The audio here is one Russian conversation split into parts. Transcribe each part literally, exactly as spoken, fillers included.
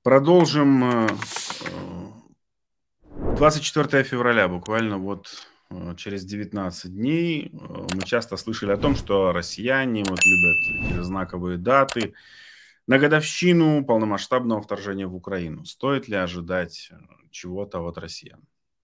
Продолжим. э, двадцать четвёртого февраля, буквально вот э, через девятнадцать дней, э, мы часто слышали о том, что россияне вот любят такие знаковые даты на годовщину полномасштабного вторжения в Украину. Стоит ли ожидать э, чего-то от россиян?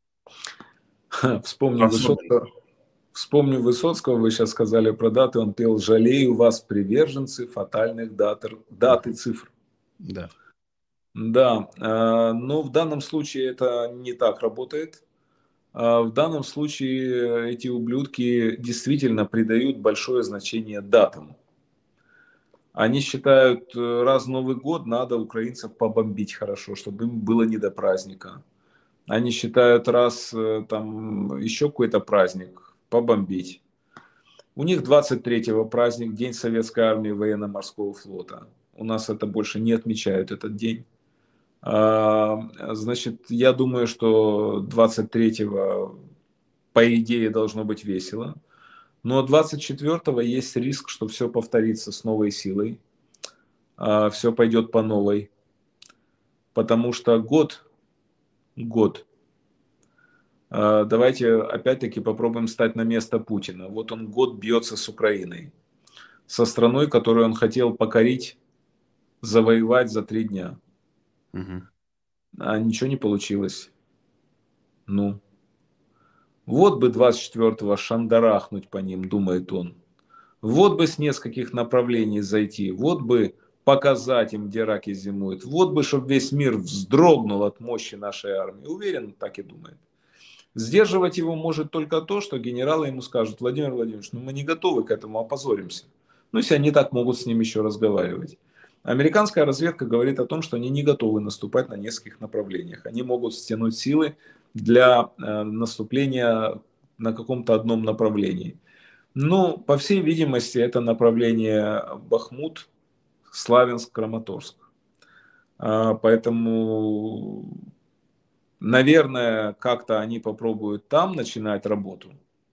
Вспомню Особенно. Высоцкого, вспомню Высоцкого, вы сейчас сказали про даты, он пел «Жалею вас, приверженцы фатальных дат, дат и Мгм. цифр». Да. Да, э, но в данном случае это не так работает. А В данном случае эти ублюдки действительно придают большое значение датам. Они считают, э, раз в Новый год надо украинцев побомбить хорошо, чтобы им было не до праздника. Они считают, раз э, там еще какой-то праздник, побомбить. У них двадцать третьего праздник, День Советской Армии Военно-Морского Флота. У нас это больше не отмечают, этот день. А, Значит, я думаю, что двадцать третьего, по идее, должно быть весело. Но двадцать четвёртого есть риск, что все повторится с новой силой. Все пойдет по новой. Потому что год, год. А, Давайте опять-таки попробуем стать на место Путина. Вот он год бьется с Украиной. Со страной, которую он хотел покорить, завоевать за три дня. Мгм. А ничего не получилось. Ну, вот бы двадцать четвёртого шандарахнуть по ним, думает он. Вот бы с нескольких направлений зайти. Вот бы показать им, где раки зимуют. Вот бы, чтобы весь мир вздрогнул от мощи нашей армии. Уверен, так и думает. Сдерживать его может только то, что генералы ему скажут: Владимир Владимирович, ну мы не готовы к этому, опозоримся. Ну, если они так могут с ним еще разговаривать. Американская разведка говорит о том, что они не готовы наступать на нескольких направлениях. Они могут стянуть силы для э, наступления на каком-то одном направлении. Ну, по всей видимости, это направление Бахмут, Славянск, Краматорск. А, Поэтому, наверное, как-то они попробуют там начинать работу.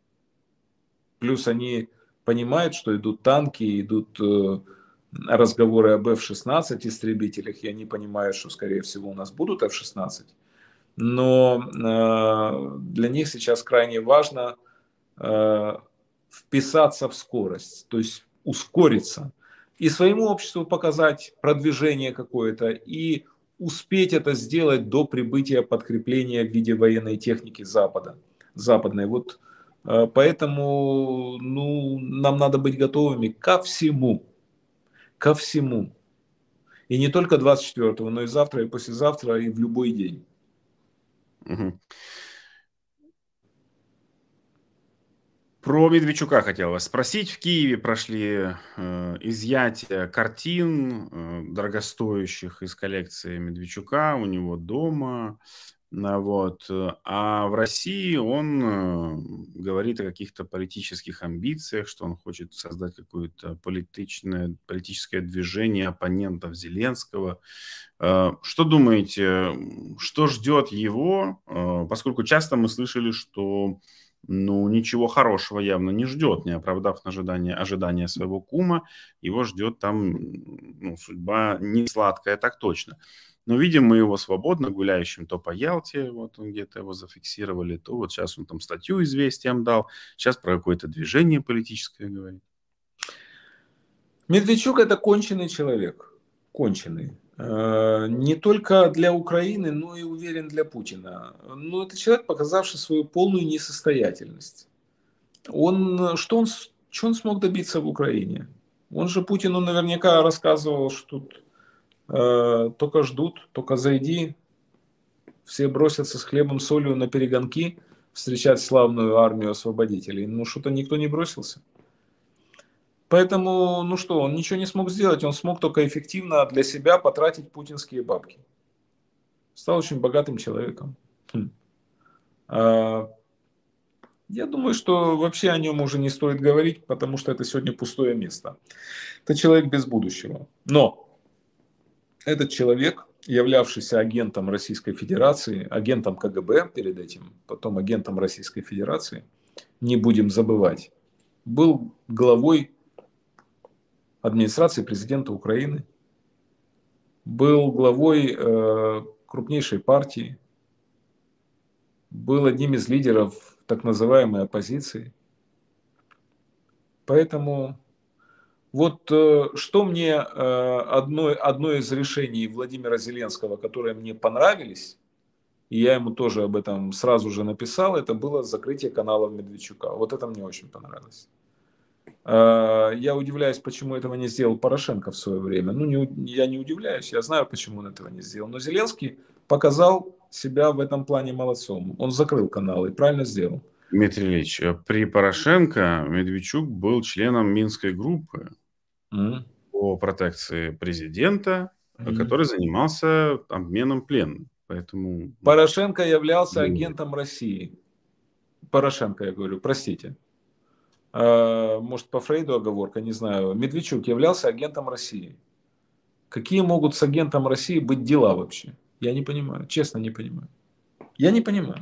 Плюс они понимают, что идут танки, идут э, разговоры об эф шестнадцать истребителях, и они понимают, что, скорее всего, у нас будут эф шестнадцать. Но э, для них сейчас крайне важно э, вписаться в скорость, то есть ускориться. И своему обществу показать продвижение какое-то, и успеть это сделать до прибытия подкрепления в виде военной техники Запада, западной. Вот э, поэтому ну, нам надо быть готовыми ко всему, ко всему. И не только двадцать четвёртого, но и завтра, и послезавтра, и в любой день. Мгм. Про Медведчука хотел вас спросить. В Киеве прошли э, изъятия картин э, дорогостоящих из коллекции Медведчука у него дома. На вот. э, А в России он э, говорит о каких-то политических амбициях, что он хочет создать какое-то политичное, политическое движение оппонентов Зеленского. Э, Что думаете, м, что ждет его? Э, Поскольку часто мы слышали, что ну, ничего хорошего явно не ждет, не оправдав ожидания, ожидания своего кума, его ждет там м, ну, судьба не сладкая, так точно. Но видим мы его свободно гуляющим то по Ялте, вот он где-то его зафиксировали, то вот сейчас он там статью «Известиям» дал, сейчас про какое-то движение политическое говорит. Медведчук это конченый человек. Конченый. Э, Не только для Украины, но и, уверен, для Путина. Но это человек, показавший свою полную несостоятельность. Он, что он, с- что он смог добиться в Украине? Он же Путину наверняка рассказывал, что тут э, только ждут, только зайди, все бросятся с хлебом, солью на перегонки встречать славную армию освободителей. Ну, что-то никто не бросился. Поэтому, ну что, он ничего не смог сделать, он смог только эффективно для себя потратить путинские бабки. Стал очень богатым человеком. Хм. А, Я думаю, что вообще о нем уже не стоит говорить, потому что это сегодня пустое место. Это человек без будущего. Но этот человек, являвшийся агентом Российской Федерации, агентом ка гэ бэ перед этим, потом агентом Российской Федерации, не будем забывать, был главой администрации президента Украины. был главой э, крупнейшей партии, был одним из лидеров так называемой оппозиции. Поэтому вот э, что мне э, одно, одно из решений Владимира Зеленского, которые мне понравились, и я ему тоже об этом сразу же написал, это было закрытие каналов Медведчука. Вот это мне очень понравилось. Э, я удивляюсь, почему этого не сделал Порошенко в свое время. Ну, не, я не удивляюсь, я знаю, почему он этого не сделал. Но Зеленский показал себя в этом плане молодцом. Он закрыл каналы и правильно сделал. Дмитрий Ильич, при Порошенко Медведчук был членом Минской группы mm. по протекции президента, mm. который занимался обменом пленных. Поэтому... Порошенко являлся агентом России. Порошенко, я говорю, простите. Может, по Фрейду оговорка, не знаю. Медведчук являлся агентом России. Какие могут с агентом России быть дела вообще? Я не понимаю, честно не понимаю. Я не понимаю.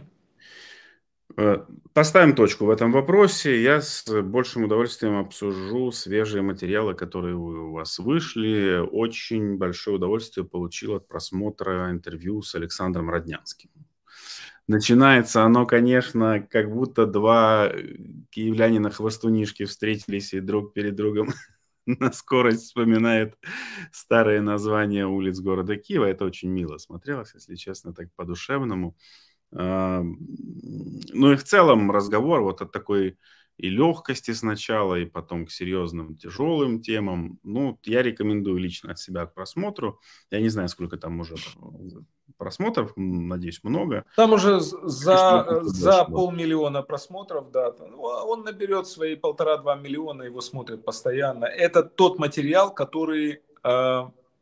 Поставим точку в этом вопросе. Я с большим удовольствием обсужу свежие материалы, которые у вас вышли. Очень большое удовольствие получил от просмотра интервью с Александром Роднянским. Начинается оно, конечно, как будто два киевлянина-хвостунишки встретились и друг перед другом на скорость вспоминают старые названия улиц города Киева. Это очень мило смотрелось, если честно, так по-душевному. Ну и в целом разговор вот от такой и легкости сначала, и потом к серьезным, тяжелым темам. Ну, я рекомендую лично от себя к просмотру. Я не знаю, сколько там уже просмотров, надеюсь, много. Там уже за, за полмиллиона просмотров, да. Он наберет свои полтора-два миллиона, его смотрят постоянно. Это тот материал, который э,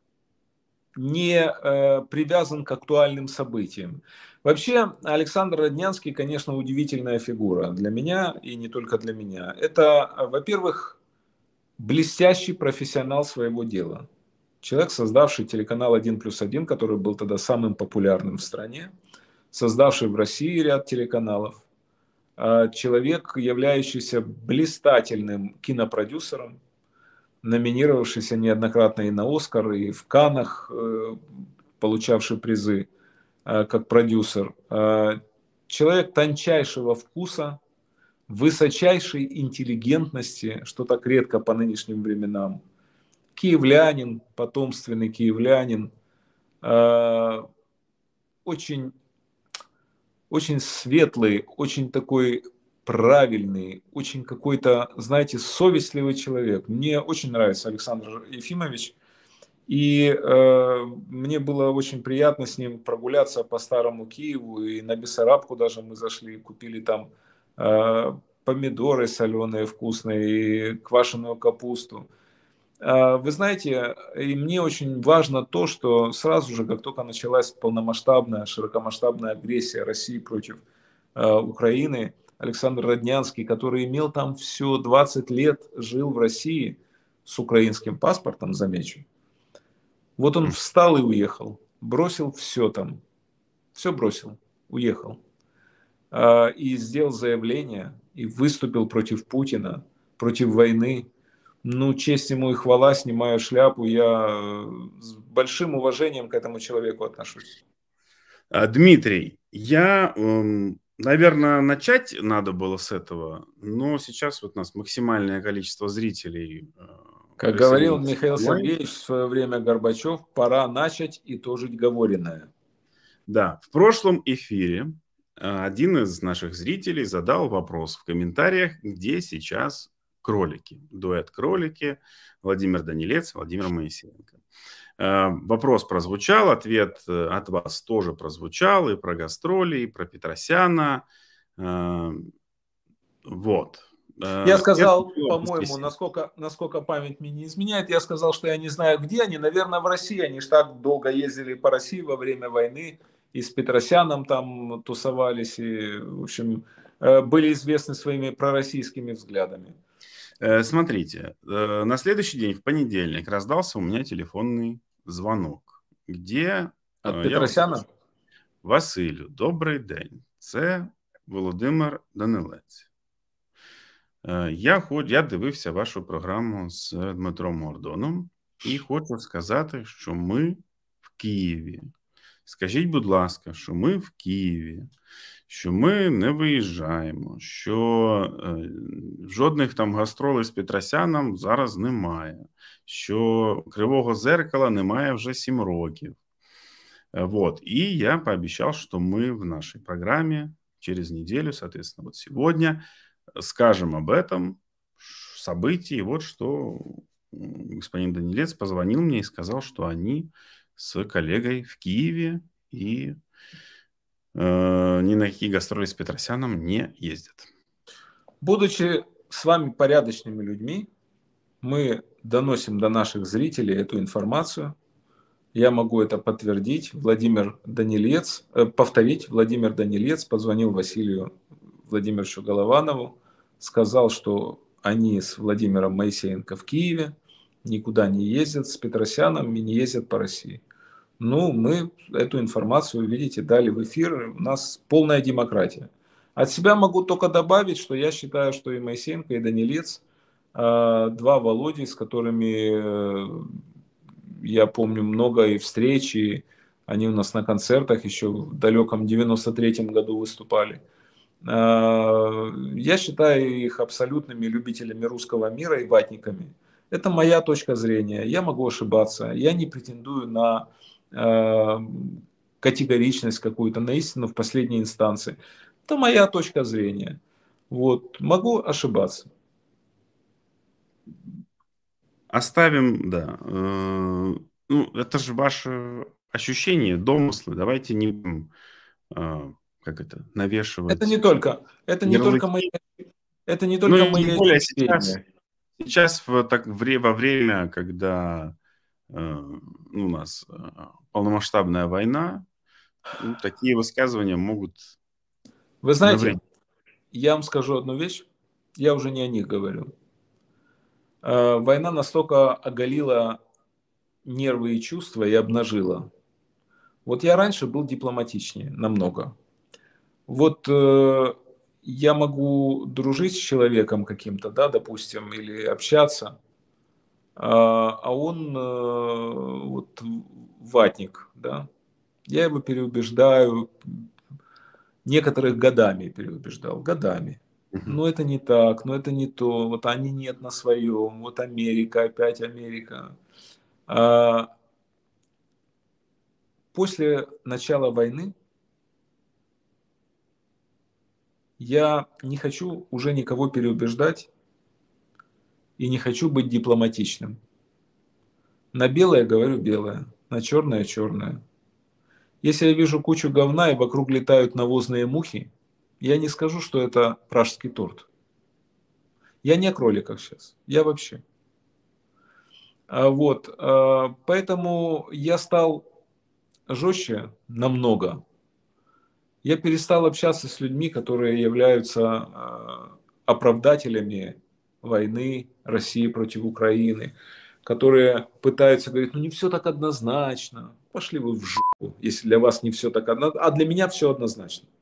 не э, привязан к актуальным событиям. Вообще, Александр Роднянский, конечно, удивительная фигура для меня и не только для меня. Это, во-первых, блестящий профессионал своего дела. Человек, создавший телеканал один плюс один, который был тогда самым популярным в стране, создавший в России ряд телеканалов. Человек, являющийся блистательным кинопродюсером, номинировавшийся неоднократно и на «Оскар», и в Каннах, получавший призы как продюсер. Человек тончайшего вкуса, высочайшей интеллигентности, что так редко по нынешним временам. Киевлянин, потомственный киевлянин, очень, очень светлый, очень такой правильный, очень какой-то, знаете, совестливый человек. Мне очень нравится Александр Ефимович. И э, мне было очень приятно с ним прогуляться по старому Киеву. И на Бессарабку даже мы зашли, купили там э, помидоры соленые, вкусные, и квашеную капусту. Э, вы знаете, и мне очень важно то, что сразу же, как только началась полномасштабная, широкомасштабная агрессия России против э, Украины, Александр Роднянский, который имел там все двадцать лет, жил в России с украинским паспортом, замечу. Вот он встал и уехал, бросил все там, все бросил, уехал. И сделал заявление, и выступил против Путина, против войны. Ну, честь ему и хвала, снимаю шляпу, я с большим уважением к этому человеку отношусь. Дмитрий, я, наверное, начать надо было с этого, но сейчас вот у нас максимальное количество зрителей. Как говорил Михаил Сергеевич в свое время Горбачев, пора начать итожить говоренное. Да, в прошлом эфире один из наших зрителей задал вопрос в комментариях, где сейчас кролики. Дуэт «Кролики», Владимир Данилец, Владимир Моисеенко. Вопрос прозвучал, ответ от вас тоже прозвучал, и про гастроли, и про Петросяна. Вот. Я сказал, по-моему, насколько, насколько память мне не изменяет, я сказал, что я не знаю, где они. Наверное, в России. Они же так долго ездили по России во время войны. И с Петросяном там тусовались. И, в общем, были известны своими пророссийскими взглядами. Смотрите, на следующий день, в понедельник, раздался у меня телефонный звонок. Где... От Петросяна? Василю, добрий день. Це Володимир Данилець. Я, я дивився вашу програму з Дмитром Гордоном і хочу сказати, що ми Києві. Скажіть, будь ласка, що ми в Києві, що ми не виїжджаємо, що е, жодних там гастролей з Петросяном зараз немає, що Кривого Зеркала немає вже сім років. Вот. И я пообещал, что мы в нашей программе через неделю, соответственно, вот сегодня скажем об этом событии. Вот что господин Данилец позвонил мне и сказал, что они с коллегой в Киеве и э, ни на какие гастроли с Петросяном не ездят. Будучи с вами порядочными людьми, мы доносим до наших зрителей эту информацию. Я могу это подтвердить. Владимир Данилец, э, повторить. Владимир Данилец позвонил Василию Владимировичу Голованову, сказал, что они с Владимиром Моисеенко в Киеве, никуда не ездят с Петросяном и не ездят по России. Ну, мы эту информацию, видите, дали в эфир. У нас полная демократия. От себя могу только добавить, что я считаю, что и Моисеенко, и Данилец, э, два Володи, с которыми... Э, я помню много и встреч, и они у нас на концертах еще в далеком девяносто третьем году выступали. Я считаю их абсолютными любителями русского мира и ватниками. Это моя точка зрения. Я могу ошибаться. Я не претендую на категоричность какую-то, на истину в последней инстанции. Это моя точка зрения. Вот. Могу ошибаться. Оставим, да. Ну, это же ваше ощущение, домыслы. Давайте не будем, как это, навешивать. Это не только, это не только мои, это не только ну, мои тем более ощущения. Сейчас, сейчас в, так, во время, когда ну, у нас полномасштабная война, ну, такие высказывания могут... Вы знаете, навредить. Я вам скажу одну вещь, я уже не о них говорю. Война настолько оголила нервы и чувства и обнажила. Вот я раньше был дипломатичнее, намного. Вот э, я могу дружить с человеком каким-то, да, допустим, или общаться, э, а он э, вот ватник, да. Я его переубеждаю, некоторых годами переубеждал, годами. Но это не так, но это не то, вот они нет на своем, вот Америка, опять Америка. А после начала войны я не хочу уже никого переубеждать и не хочу быть дипломатичным. На белое говорю белое, на черное черное. Если я вижу кучу говна и вокруг летают навозные мухи, я не скажу, что это пражский торт. Я не о кроликах сейчас, я вообще. А вот, а, поэтому я стал жестче намного. Я перестал общаться с людьми, которые являются а, оправдателями войны России против Украины, которые пытаются говорить, ну не все так однозначно. Пошли вы в жопу, если для вас не все так однозначно. А для меня все однозначно.